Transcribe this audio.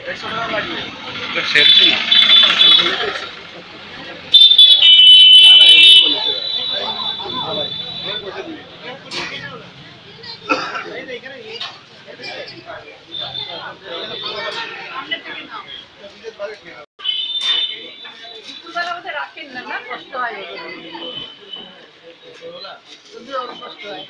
এটা সেলফি না। দুপুরবেলা মধ্যে রাখেন না, না কষ্ট হয়, কষ্ট হয়।